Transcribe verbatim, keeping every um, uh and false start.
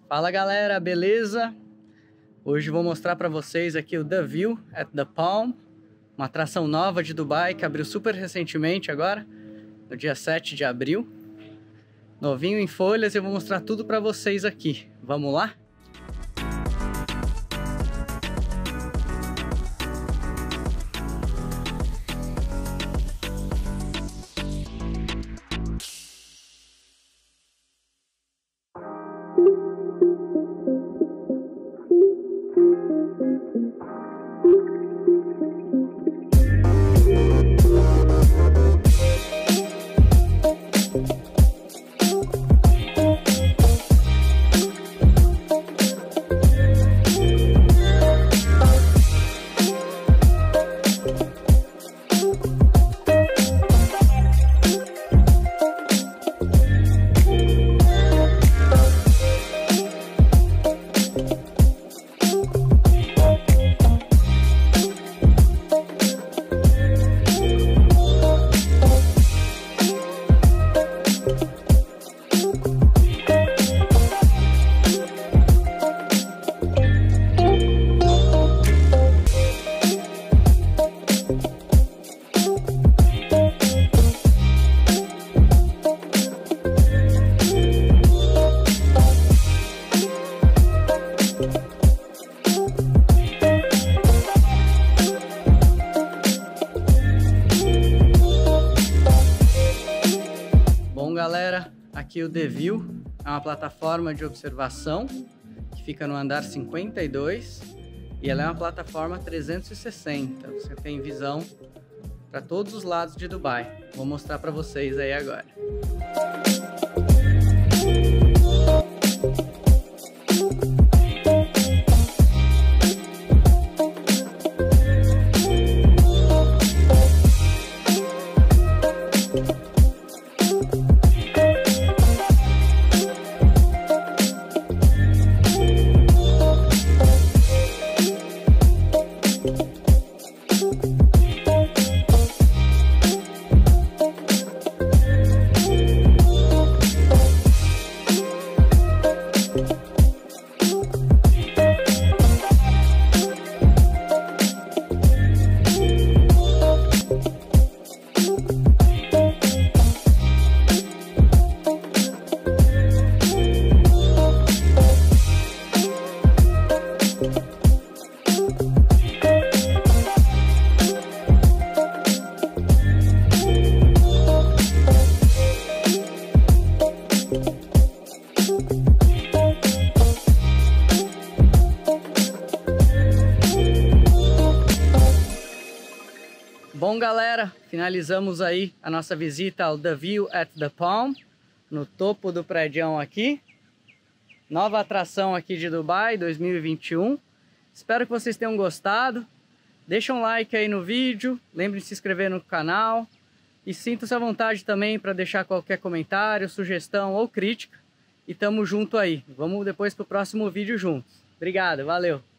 Fala galera, beleza? Hoje vou mostrar para vocês aqui o The View at the Palm, uma atração nova de Dubai que abriu super recentemente agora, no dia sete de abril. Novinho em folhas e eu vou mostrar tudo para vocês aqui. Vamos lá? Bom galera, aqui o The View é uma plataforma de observação que fica no andar cinquenta e dois e ela é uma plataforma trezentos e sessenta, você tem visão para todos os lados de Dubai. Vou mostrar para vocês aí agora. Bom galera, finalizamos aí a nossa visita ao The View at the Palm, no topo do prédião aqui. Nova atração aqui de Dubai dois mil e vinte e um. Espero que vocês tenham gostado. Deixa um like aí no vídeo, lembre de se inscrever no canal. E sinta-se à vontade também para deixar qualquer comentário, sugestão ou crítica. E tamo junto aí. Vamos depois pro próximo vídeo juntos. Obrigado, valeu!